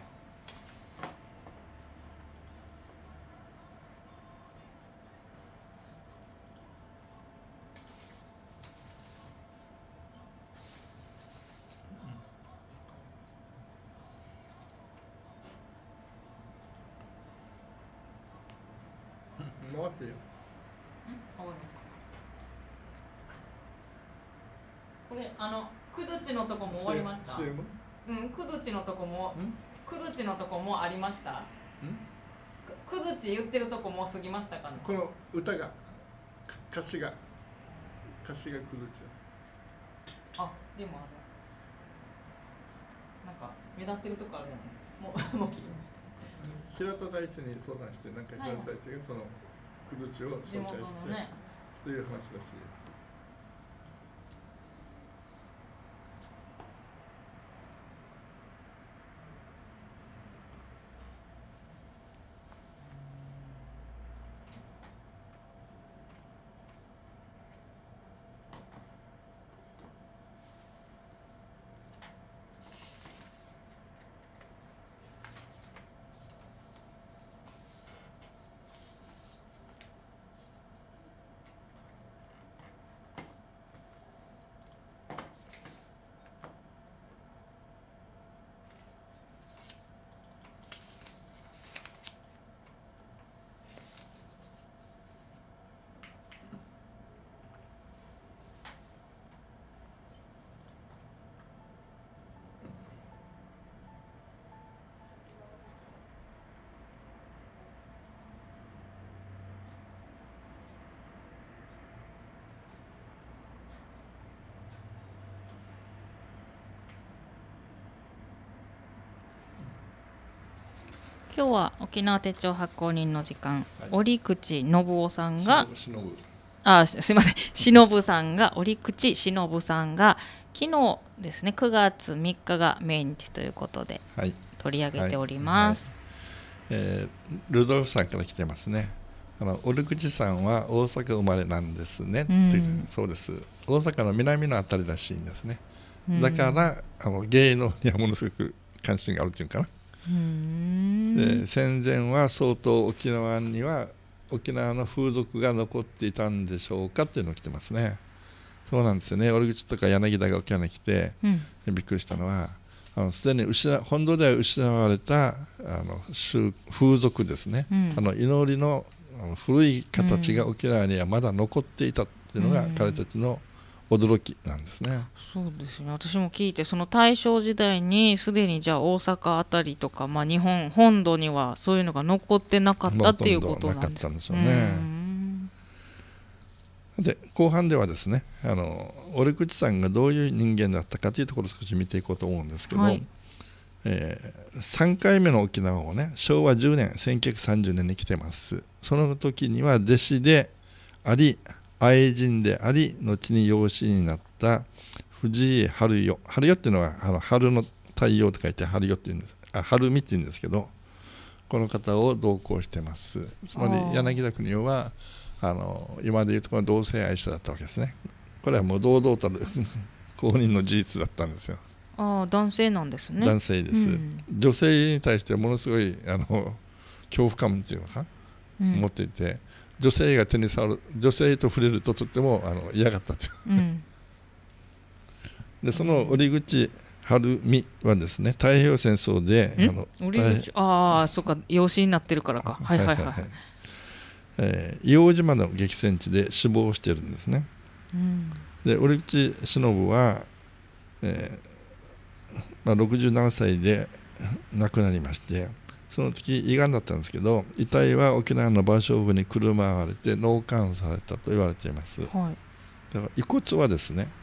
回ってよ。 これあのくどちのとこも終わりました。うん、くどちのとこもくどちのとこもありました。くどち言ってるとこも過ぎましたかね。 この歌が歌詞が歌詞がくどちだ。あ、でもあのなんか目立ってるとこあるじゃないですか。もうもう切りました。 平田大地に相談して、なんか平田大地がそのくどちを紹介して、ね、という話だし。 今日は沖縄手帳発行人の時間、はい、折口信夫さんがあすいません忍さんが折口忍さんが昨日ですねくがつみっかが命日ということで、はい、取り上げております、 はいはいはい、えー、ルドルフさんから来てますね。あの折口さんは大阪生まれなんですね、うん、そうです。大阪の南のあたりらしいんですね、うん、だからあの芸能にはものすごく関心があるっていうかな。うーんで戦前は相当沖縄には沖縄の風俗が残っていたんでしょうかっていうのが来てますね。そうなんですよね。折口とか柳田が沖縄に来て、うん、びっくりしたのはすでに失本土では失われたあの風俗ですね、うん、あの祈り の, あの古い形が沖縄にはまだ残っていたっていうのが彼たちの驚きなんですね。 そうですね。私も聞いてその大正時代にすでにじゃあ大阪あたりとか、まあ、日本本土にはそういうのが残ってなかったっていうことなんです。なかったんでしょうね。 で後半ではですねあの折口さんがどういう人間だったかというところを少し見ていこうと思うんですけど、はい、えー、さんかいめの沖縄をねしょうわじゅうねんせんきゅうひゃくさんじゅうねんに来てます。その時には弟子であり愛人であり後に養子になった藤井春代。春代っていうのはあの春の太陽と書いて春代っていうんです。あ春美っていうんですけど、この方を同行してます。つまり柳田国男はあの今でいうところの同性愛者だったわけですね。これはもう堂々たる公認の事実だったんですよ。 ああ男性なんですね。 男性です、うん、女性に対してものすごいあの恐怖感っていうのか、うん、持っていて、女性が手に触る女性と触れるととってもあの嫌がったという、うん、でその折口晴美はですね太平洋戦争であの折口ああそうか養子になってるからかはいはいはい、はい、 えー、硫黄島の激戦地で死亡しているんですね、うん、で折口忍は、えーまあ、ろくじゅうななさいで亡くなりまして、その時胃がんだったんですけど遺体は沖縄の芭蕉布にくるまわれて納棺されたと言われています、はい、だから遺骨はですね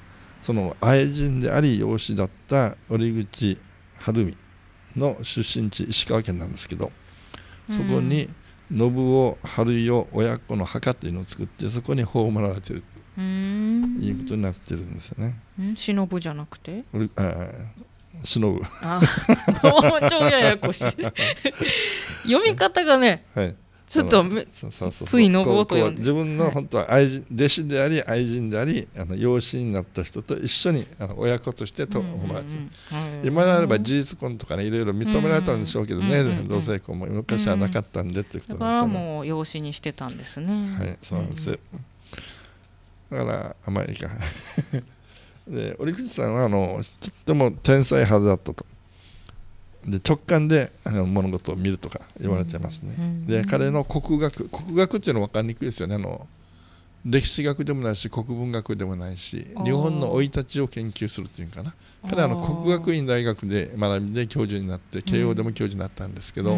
その愛人であり養子だった折口晴美の出身地石川県なんですけど、そこに信夫晴代親子の墓というのを作って、そこに葬られているということになってるんですよね。 ん忍ぶじゃなくてあ忍ぶあもう超ややこしい読み方がね、はい、ちょっとつい信夫と読んで、 自分の本当は愛人、弟子であり愛人でありあの養子になった人と一緒にあの親子としてと思われて、今であれば事実婚とかねいろいろ認められたんでしょうけどね、同性婚も昔はなかったんでっていうことですよね。 だからもう養子にしてたんですね。 はい、そうなんですよ。だからあまりかで折口さんはあのとっても天才派だったと。で直感であの物事を見るとか言われてますね。うん、で彼の国学国学っていうのは分かりにくいですよね。あの歴史学でもないし国文学でもないし、日本の生い立ちを研究するっていうかな。彼はあの国学院大学で学びで教授になって、慶応でも教授になったんですけど、うん、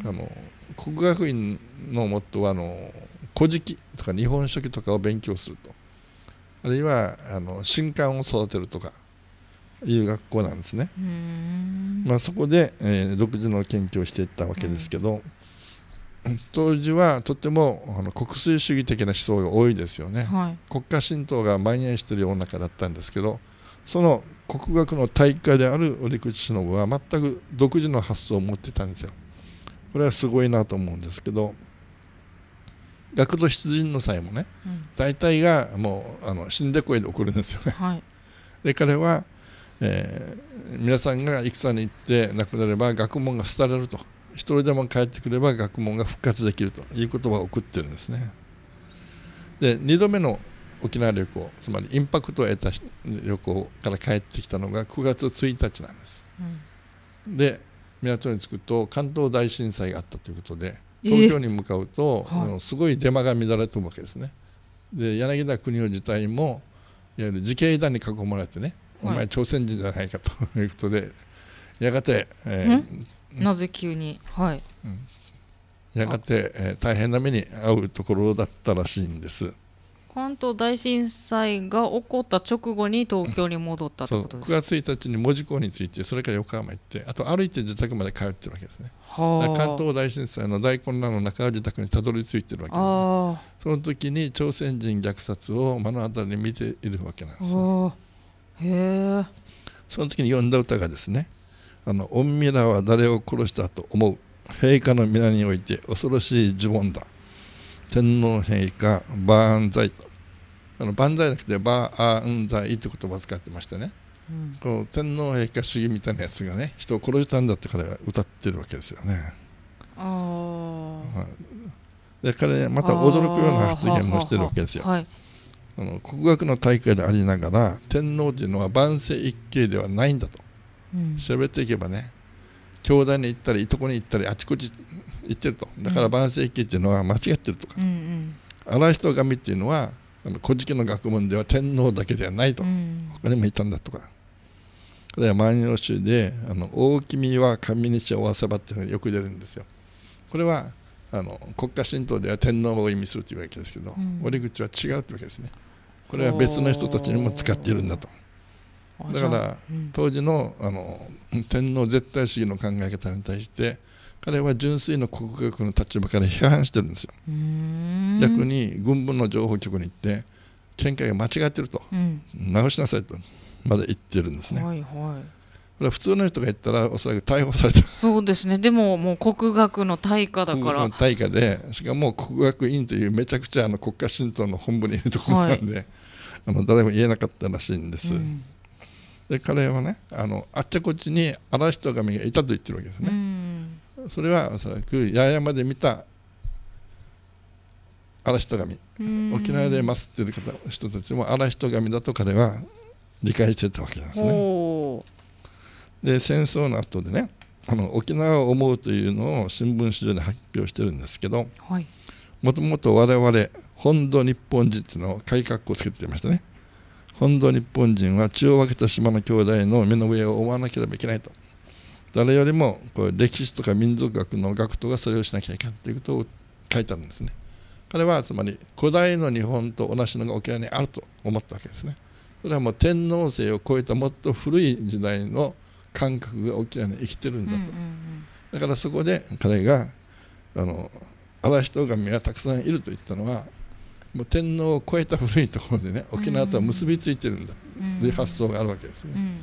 あの国学院のモットーはあの古事記とか日本書紀とかを勉強すると、あるいはあの神官を育てるとかいう学校なんですね。まあ、そこで、えー、独自の研究をしていったわけですけど、うん、当時はとてもあの国粋主義的な思想が多いですよね。はい、国家神道が蔓延している世の中だったんですけど、その国学の大家である折口忍は全く独自の発想を持っていたんですよ。これはすごいなと思うんですけど、学徒出陣の際もね、うん、大体がもうあの死んでこいで起こるんですよね。はい、で彼はえー、皆さんが戦に行って亡くなれば学問が廃れると、一人でも帰ってくれば学問が復活できるという言葉を送ってるんですね。でにどめの沖縄旅行、つまりインパクトを得た旅行から帰ってきたのがくがつついたちなんです。うん、で港に着くと関東大震災があったということで、東京に向かうと、えー、すごい出間が乱れてるわけですね。で柳田国男自体もいわゆる自警団に囲まれてね、お前朝鮮人じゃないかということで、やがて、えー、なぜ急に、はい、 うん、やがて、えー、大変な目に遭うところだったらしいんです。 関東大震災が起こった直後に東京に戻ったということですか。 くがつついたちに門司港に着いて、それから横浜行って、あと歩いて自宅まで帰ってるわけですね。関東大震災の大混乱の中、自宅にたどり着いてるわけです、ね。その時に朝鮮人虐殺を目の当たりに見ているわけなんです、ね。 へその時に読んだ歌がですね、あの御ミラは誰を殺したと思う、陛下の皆において恐ろしい呪文だ、天皇陛下万歳と、あの万歳じゃなくてバーンザイという言葉を使ってましてね、うん、この天皇陛下主義みたいなやつがね人を殺したんだって彼は歌ってるわけですよね。あで彼また驚くような発言もしてるわけですよ。はい、あの国学の大会でありながら天皇というのは万世一系ではないんだと、うん、調べていけばね、兄弟に行ったりいとこに行ったりあちこち行ってると、だから万世一系というのは間違ってるとか、うんうん、荒人神っていうのはあの古事記の学問では天皇だけではないと、うん、他にもいたんだとか、これは万葉集であの大君は神にし合わせばっていうのがよく出るんですよ。これはあの国家神道では天皇を意味するというわけですけど、うん、折口は違うというわけですね。これは別の人たちにも使っているんだと。だから、うん、当時 の, あの天皇絶対主義の考え方に対して彼は純粋な国学の立場から批判してるんですよ。うーん、逆に軍部の情報局に行って見解が間違ってると、うん、直しなさいとまで言ってるんですね。はいはい、これは普通の人が言ったらおそらく逮捕された。 そうですね。でももう国学の大家だから、国学の大家で、しかも国学院というめちゃくちゃあの国家神道の本部にいるところなんで、はい、あの誰も言えなかったらしいんです。うん、で彼はね、あのあっちゃこっちに荒人神がいたと言ってるわけですね。うん、それはおそらく八重山で見た荒人神、沖縄で祀っている方人たちも荒人神だと彼は理解してたわけなんですね。で戦争の後でね、あの沖縄を思うというのを新聞紙上で発表してるんですけど、もともと我々本土日本人っていうのを改革をつけていましたね。本土日本人は血を分けた島の兄弟の目の上を追わなければいけないと、誰よりもこう歴史とか民族学の学徒がそれをしなきゃいけないということを書いてあるんですね。彼はつまり古代の日本と同じのが沖縄にあると思ったわけですね。 それはもう天皇制を超えたもっと古い時代の感覚が沖縄に生きてるんだと、うんうんうん、だからそこで彼があの荒人神がたくさんいると言ったのは、もう天皇を超えた古いところでね、沖縄とは結びついてるんだという発想があるわけですね、うんうんうん、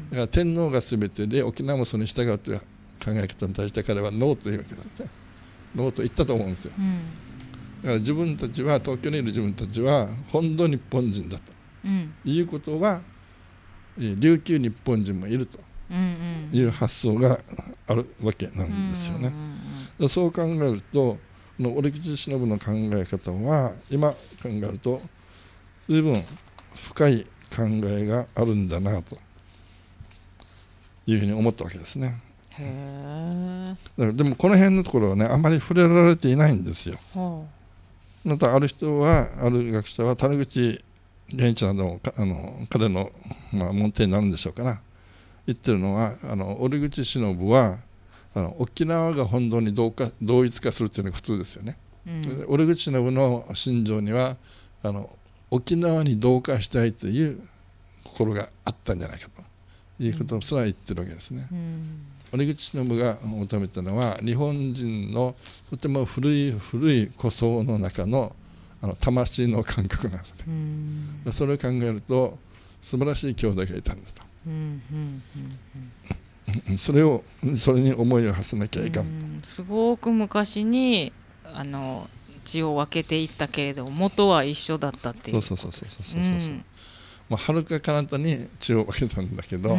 だから天皇が全てで沖縄もそれに従うという考え方に対して彼はノーというわけですね。ノーと言ったと思うんですよ、うん、だから自分たちは、東京にいる自分たちは本土日本人だと、うん、いうことは琉球日本人もいるという発想があるわけなんですよね、うんうんうん、そう考えるとこの折口忍の考え方は今考えると随分深い考えがあるんだなというふうに思ったわけですね。へー。でもこの辺のところはねあまり触れられていないんですよ。またある人はある学者は谷口源一などもあの彼の、まあ、門弟になるんでしょうかな、言ってるのはあの折口忍はあの沖縄が本土に同化同一化するというのが普通ですよね、うん、折口忍の心情にはあの沖縄に同化したいという心があったんじゃないかということすら言ってるわけですね、うん、折口忍が求めたのは日本人のとても古い古い古想の中のあの魂の感覚なんですね、うん、それを考えると素晴らしい兄弟がいたんだと、うんうんうんうん、それをそれに思いを馳せなきゃいかん、うん、 すごく昔にあの血を分けていったけれど元は一緒だったっていう。 そうそうそうそうそうそうそう、うん、まあ、はるか彼方に血を分けたんだけど、うん、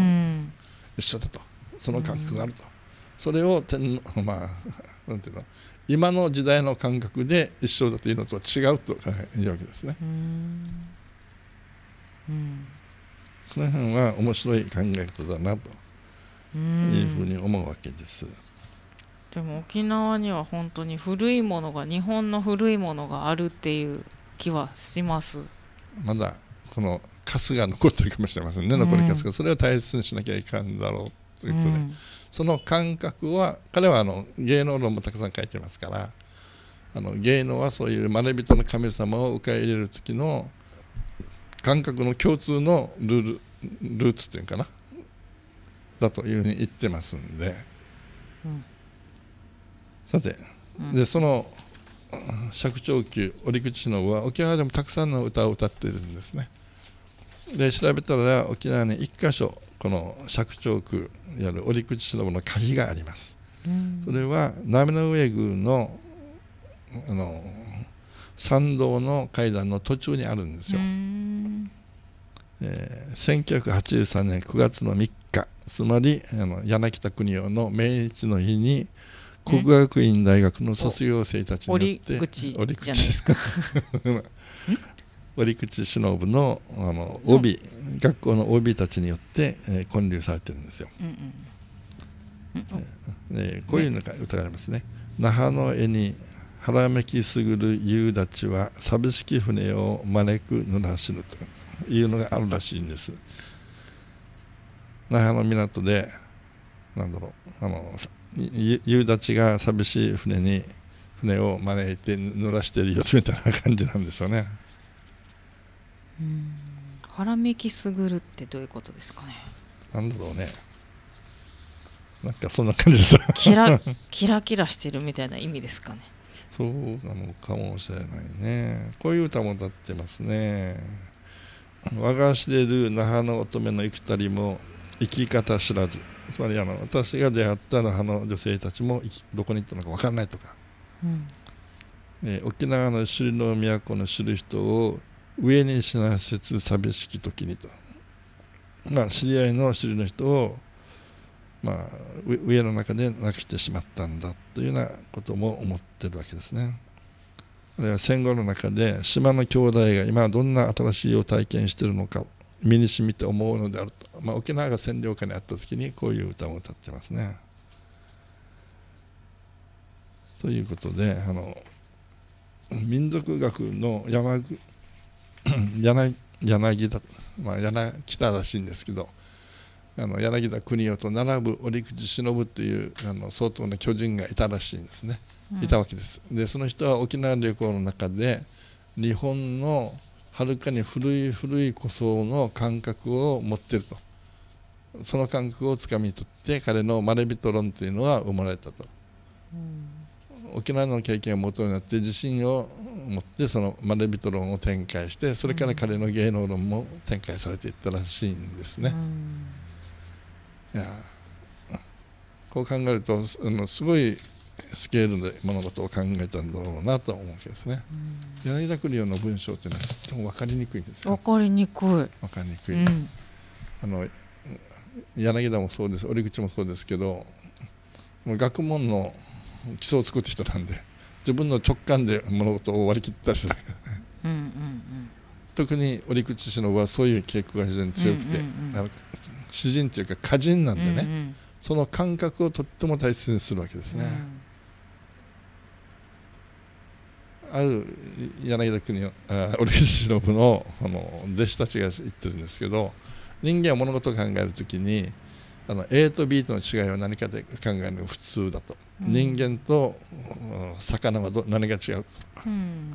一緒だと、その感覚があると、うん、それを天まあなんていうの今の時代の感覚で一緒だというのとは違うというわけですね、うんうん、この辺は面白い考え方だなというふうに思うわけです。 でも沖縄には本当に古いものが日本の古いものがあるっていう気はします。 まだこのカスが残ってるかもしれませんね、残りカスが、それを大切にしなきゃいかんだろうということで、うん、その感覚は彼はあの芸能論もたくさん書いてますから、あの芸能はそういうまれびとの神様を受け入れる時の感覚の共通のルールルーツっていうかなだというふうに言ってますんで、うん、さて、うん、でその釈長久折口忍は沖縄でもたくさんの歌を歌っているんですね。で調べたら沖縄に一箇所この釈長久いわゆる折口忍の歌碑があります、うん、それは波上宮のあの参道の階段の途中にあるんですよ、うんえー、せんきゅうひゃくはちじゅうさんねんくがつのみっか、つまりあの柳田国男の命日の日に国学院大学の卒業生たちによって折口じゃないですか折口忍のあの オービー、学校の オービー たちによって、えー、建立されてるんですよ、うんうんうんえー、こういうのが歌がありますね。那覇の絵に腹めきすぐる夕立は寂しき船を招く濡らしぬというのがあるらしいんです。那覇の港でなんだろうあの夕立が寂しい船に船を招いて濡らしてるよみたいな感じなんでしょうね。 うーん腹めきすぐるってどういうことですかね。 なんだろうね、なんかそんな感じですキラキラキラしてるみたいな意味ですかね。 そうなのかもしれないね。こういう歌も歌ってますね。我が知れる那覇の乙女の幾たりも生き方知らず、つまりあの私が出会った那覇の女性たちもどこに行ったのか分からないとか、うんえー、沖縄の首里の都の知る人を上に死なせつ寂しき時にと、まあ、知り合いの知りの人を、まあ、上の中で亡くしてしまったんだというようなことも思ってるわけですね。あるいは戦後の中で島の兄弟が今どんな新しいを体験しているのか身に染みて思うのであると、まあ、沖縄が占領下にあった時にこういう歌を歌ってますね。ということであの民族学の山柳, 柳田、まあ、柳北らしいんですけど、あの柳田国男と並ぶ折口忍というあの相当な巨人がいたらしいんですね、うん、いたわけです。でその人は沖縄旅行の中で日本のはるかに古い古い古装の感覚を持っていると。その感覚をつかみ取って彼のまれびと論というのは生まれたと、うん、沖縄の経験を元になって自信を持ってそのまれびと論を展開して、それから彼の芸能論も展開されていったらしいんですね、うん、いやこう考えるとあのすごいスケールで物事を考えたんだろうなと思うわけですね、うん、柳田国夫の文章というのはとても分かりにくいんですよ。 分かりにくい分かりにくい、うん、あの柳田もそうです、折口もそうですけど、学問の基礎を作った人なんで自分の直感で物事を割り切ったりするうんうん、うん、特に折口忍はそういう傾向が非常に強くて、うんうんうん、あの詩人というか歌人なんでね、うんうん、その感覚をとっても大切にするわけですね、うん、ある柳田国夫、折口忍の、あの弟子たちが言ってるんですけど、人間は物事を考えるときにあの A と B との違いは何かで考えるのが普通だと、うん、人間と魚はど何が違うか、うん、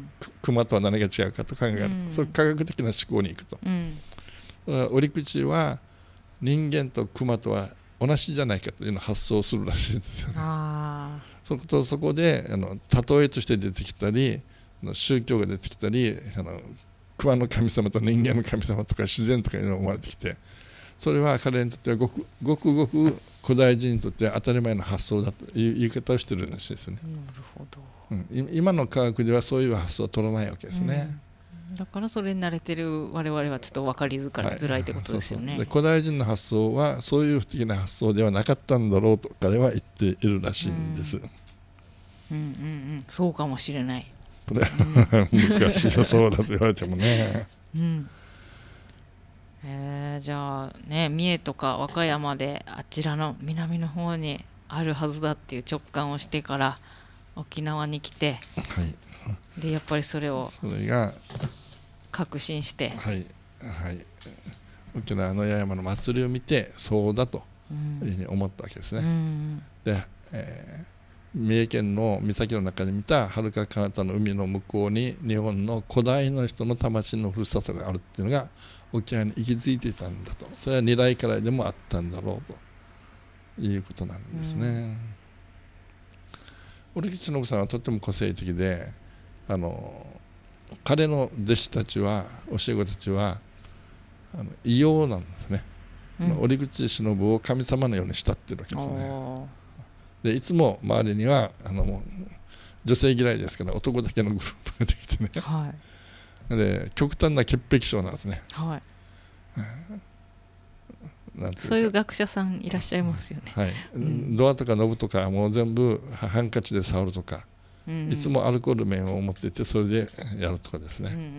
熊とは何が違うかと考えると、うん、そういう科学的な思考に行くと、うん、折口は人間と熊とは同じじゃないかというのを発想するらしいんですよね。あそことそこであの例えとして出てきたり宗教が出てきたり、あの熊の神様と人間の神様とか自然とかいうのが生まれてきて、それは彼にとってはごくごくごく古代人にとっては当たり前の発想だという言い方をしているらしいですね。 なるほど、 うん、今の科学ではそういう発想を取らないわけですね、 うん、だからそれに慣れてる我々はちょっと分かりづらいってことですよね、はい、そうそうで古代人の発想はそういう不思議な発想ではなかったんだろうと彼は言っているらしいんです、うん、 うんうんうん、そうかもしれない。 これ、うん、難しい予想だと言われてもね、うん、 えー、じゃあね、三重とか和歌山であちらの南の方にあるはずだっていう直感をしてから沖縄に来て、はい、でやっぱりそれをそれが確信して、 はいはい、沖縄の八重山の祭りを見てそうだというふうに思ったわけですね、うん、で、えー三重県の岬の中で見たはるか彼方の海の向こうに日本の古代の人の魂のふるさとがあるっていうのが沖縄に息づいていたんだと、それは二来家来でもあったんだろうということなんですね、うん、折口信さんはとても個性的で、あの彼の弟子たちは教え子たちはあの異様なんですね、うん、折口忍を神様のように慕ってるわけですね。でいつも周りにはあのもう女性嫌いですから男だけのグループができてね、はい、で極端な潔癖症なんですね、はい、なんていうかそういう学者さんいらっしゃいますよね、 はい、うん、ドアとかノブとかもう全部ハンカチで触るとか、うんうん、いつもアルコール面を持っていてそれでやるとかですね、うんうんうん、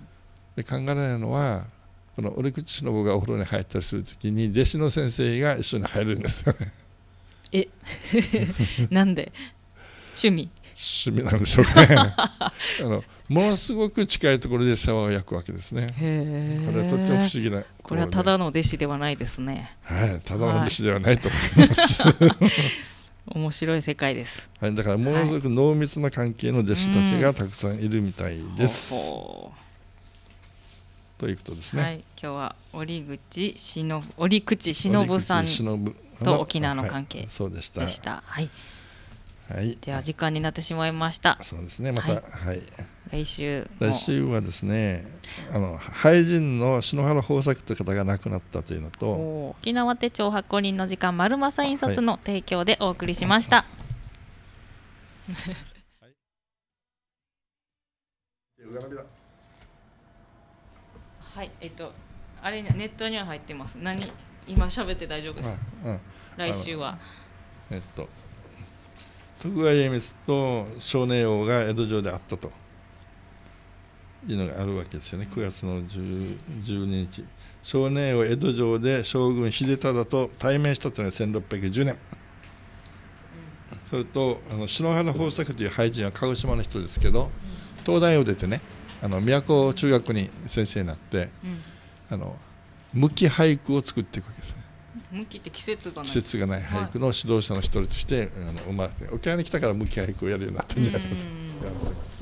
で考えられるのはこの折口忍がお風呂に入ったりするときに弟子の先生が一緒に入るんですよね。 えなんで趣味趣味なんでしょうかねあのものすごく近いところで世話を焼くわけですね。へこれはとっても不思議な、 これはただの弟子ではないですね。 はい、ただの弟子ではないと思います、はい、 面白い世界です、 はい、だからものすごく濃密な関係の弟子たちがたくさんいるみたいです、うん、ほうほうということですね、 はい、今日は折口忍折口忍さんと沖縄の関係でした。 そうでした。 はい。 はい。 では時間になってしまいました。 そうですね。また、はい。はい、 来週来週はですね、あの俳人の篠原豊作という方が亡くなったというのと、 沖縄手帳発行人の時間丸政印刷の提供でお送りしました。はい。はい、えっとあれネットには入ってます。何今喋って大丈夫ですか、うん、来週はえっと徳川家光と少年王が江戸城であったというのがあるわけですよね。くがつのじゅうににち少年王江戸城で将軍秀忠と対面したというのがせんろっぴゃくじゅうねん、うん、それとあの篠原豊作という俳人は鹿児島の人ですけど、うん、東大を出てね、あの都中学に先生になって、うん、あの無期俳句を作っていくわけですね。 無期って季節がない、 季節がない俳句の指導者の一人として、はい、あの生まれて沖縄に来たから無期俳句をやるようになったんじゃないかと思います。